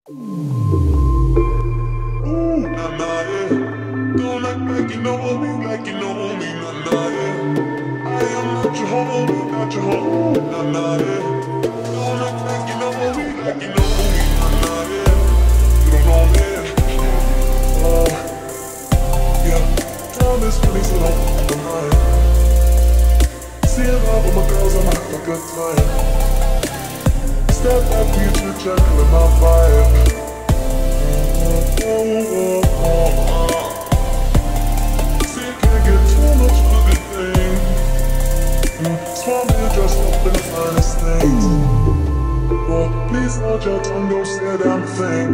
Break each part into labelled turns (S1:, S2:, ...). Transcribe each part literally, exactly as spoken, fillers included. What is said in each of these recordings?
S1: Ooh, nah, nah, yeah. Don't act like you know me, like you know me, nah, nah, yeah. I am not your homie, not your homie, nah, nah, yeah. Don't act like you know me, like you know me, nah, nah, yeah. You don't know me, oh, yeah. Time is money, so don't deny it. Seeing love with my girls, I'm having a good time. Step back for you to check with my vibe. See, you can't get too much of a good thing. Small man dressed up in the finest things. But please hold your tongue, don't say a damn thing.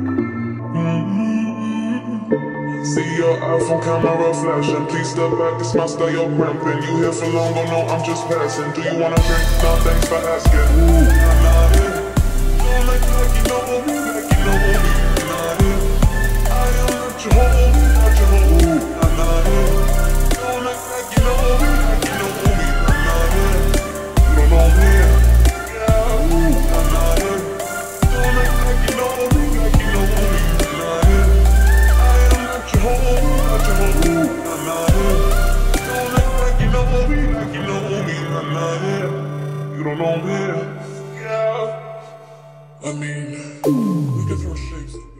S1: See your iPhone camera flashing. Please step back, it's my style, you're cramping. You here for long, oh no, I'm just passing. Do you wanna drink? No, thanks for asking. Ooh, nah, nah, yeah. Don't act like you know me, like you know me, nah, yeah. I am not your homie, not your homie, nah, nah, yeah. Don't act like you know me, like you know me, nah, nah, yeah. You don't know me, yeah, ooh, nah, nah, yeah. Don't act like you know me, like you know me, nah, yeah. Not your homie, not your homie, nah, nah, yeah. Don't act like you know me, like you know me, nah, nah, yeah. You don't know me, yeah. I mean, we can throw shapes.